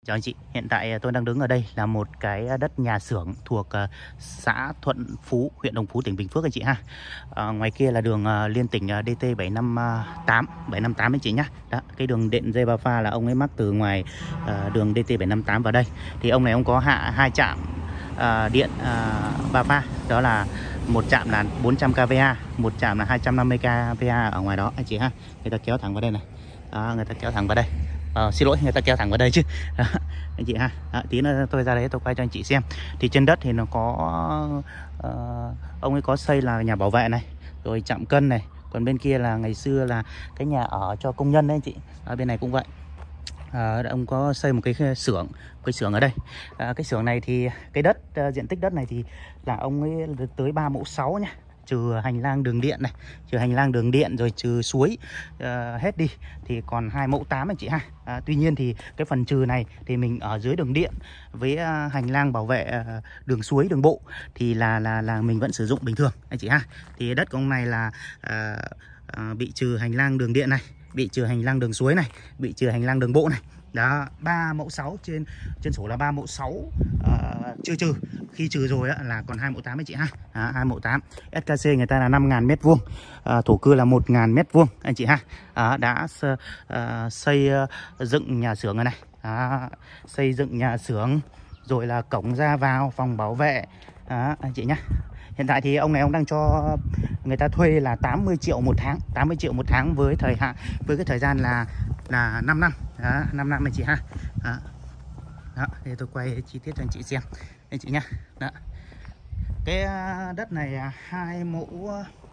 Chào anh chị, hiện tại tôi đang đứng ở đây là một cái đất nhà xưởng thuộc xã Thuận Phú, huyện Đồng Phú, tỉnh Bình Phước anh chị ha. Ngoài kia là đường liên tỉnh DT 758 anh chị nhá. Đó, cái đường điện dây ba pha là ông ấy mắc từ ngoài đường DT 758 vào đây. Thì ông này ông có hạ hai trạm điện ba pha, đó là một trạm là 400 kVA, một trạm là 250 kVA ở ngoài đó anh chị ha. Người ta kéo thẳng vào đây này. Đó, người ta kéo thẳng vào đây. Xin lỗi, người ta kéo thẳng vào đây chứ. Đó, anh chị ha. Đó, tí nữa tôi ra đấy tôi quay cho anh chị xem. Thì trên đất thì nó có ông ấy có xây là nhà bảo vệ này, rồi trạm cân này, còn bên kia là ngày xưa là cái nhà ở cho công nhân đấy anh chị. Ở bên này cũng vậy. Ông có xây một cái xưởng ở đây. Cái xưởng này thì cái đất diện tích đất này thì là ông ấy tới 3 mẫu 6 nhá, trừ hành lang đường điện này, trừ hành lang đường điện rồi trừ suối hết đi thì còn 2 mẫu 8 anh chị ha. Tuy nhiên thì cái phần trừ này thì mình ở dưới đường điện với hành lang bảo vệ đường suối đường bộ thì là mình vẫn sử dụng bình thường anh chị ha. Thì đất của ông này là bị trừ hành lang đường điện này, bị trừ hành lang đường suối này, bị trừ hành lang đường bộ này. Đó, 3 mẫu 6 trên sổ là 3 mẫu 6 chưa trừ. Khi trừ rồi là còn 2 mẫu 8 anh chị ha. 2 mẫu 8. SKC người ta là 5.000 m², thổ cư là 1.000 m² anh chị ha. Đã xây dựng nhà xưởng rồi này. Xây dựng nhà xưởng rồi là cổng ra vào, phòng bảo vệ anh chị nhá. Hiện tại thì ông này ông đang cho người ta thuê là 80 triệu một tháng, 80 triệu một tháng với thời hạn, với cái thời gian là 5 năm. 5 năm anh chị ha. Đó, để tôi quay chi tiết cho anh chị xem anh chị nhá. Đó. Cái đất này 2 mẫu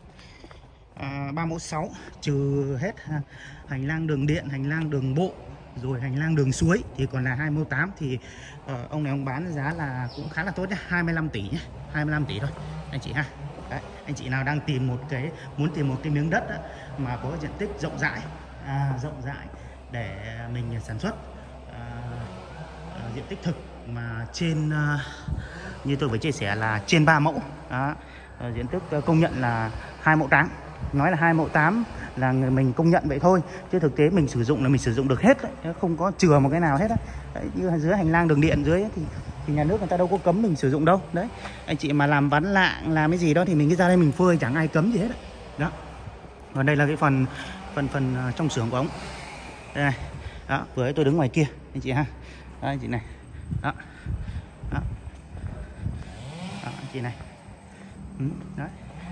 3 mẫu 6 trừ hết hành lang đường điện, hành lang đường bộ rồi hành lang đường suối thì còn là 2 mẫu 8 thì ông này ông bán giá là cũng khá là tốt nhé, 25 tỷ nhé, 25 tỷ thôi anh chị ha. Đấy, anh chị nào đang muốn tìm một cái miếng đất mà có diện tích rộng rãi để mình sản xuất diện tích thực mà trên như tôi vừa chia sẻ là trên 3 mẫu. Đó, diện tích công nhận là 2 mẫu 8. Nói là 2 mẫu 8 là người mình công nhận vậy thôi, chứ thực tế mình sử dụng là mình sử dụng được hết đấy, không có chừa một cái nào hết đấy. Như dưới hành lang đường điện dưới ấy, thì nhà nước người ta đâu có cấm mình sử dụng đâu. Đấy, anh chị mà làm ván lạng làm cái gì đó thì mình cứ ra đây mình phơi, chẳng ai cấm gì hết đấy. Đó. Còn đây là cái phần trong xưởng của ông. Đây này. Đó, vừa tôi đứng ngoài kia anh chị ha. Đó, anh chị này. Đó. Đó. Đó, anh chị này. Đấy.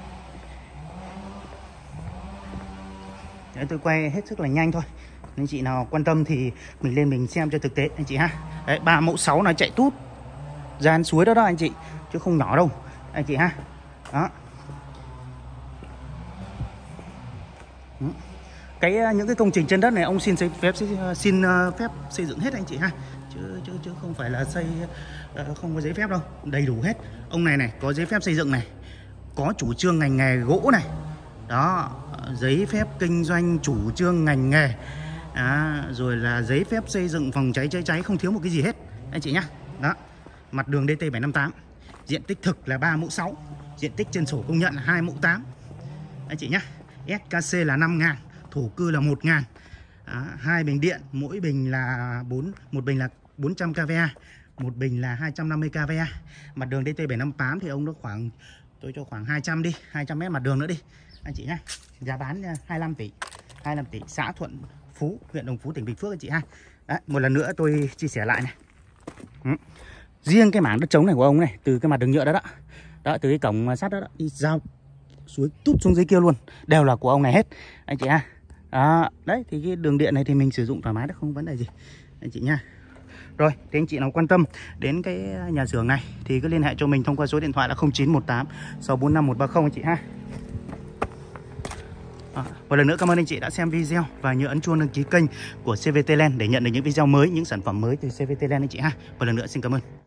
Đấy, tôi quay hết sức là nhanh thôi. Anh chị nào quan tâm thì mình lên mình xem cho thực tế anh chị ha. Đấy, 3 mẫu 6 nó chạy tút ra suối đó anh chị, chứ không nhỏ đâu anh chị ha. Đó. Những cái công trình trên đất này ông xin phép xây dựng hết anh chị ha, chứ không phải là xây không có giấy phép đâu, đầy đủ hết. Ông này có giấy phép xây dựng này, có chủ trương ngành nghề gỗ này. Đó, giấy phép kinh doanh chủ trương ngành nghề. Rồi là giấy phép xây dựng phòng cháy chữa cháy, không thiếu một cái gì hết anh chị nhá. Đó, mặt đường DT 758, diện tích thực là 3 mẫu 6, diện tích trên sổ công nhận là 2 mẫu 8 anh chị nhá. SKC là 5.000, thổ cư là 1.000. 2 bình điện, mỗi bình là một bình là 400 kVA, một bình là 250 kVA. Mặt đường DT 758 thì ông nó tôi cho khoảng 200 đi, 200 m mặt đường nữa đi anh chị nhá. Giá bán 25 tỷ, xã Thuận Phú, huyện Đồng Phú, tỉnh Bình Phước anh chị ha. Đấy, một lần nữa tôi chia sẻ lại này. Riêng cái mảng đất trống này của ông này, từ cái mặt đường nhựa đó, từ cái cổng sắt đó, đi giao suối tút xuống dưới kia luôn, đều là của ông này hết anh chị ha. Đấy, thì cái đường điện này thì mình sử dụng thoải mái, đó không vấn đề gì anh chị nha. Rồi, thì anh chị nào quan tâm đến cái nhà xưởng này thì cứ liên hệ cho mình thông qua số điện thoại là 0918 645 130 anh chị ha. Một lần nữa cảm ơn anh chị đã xem video và nhớ ấn chuông đăng ký kênh của CVT Land để nhận được những video mới, những sản phẩm mới từ CVT Land anh chị ha. Một lần nữa xin cảm ơn.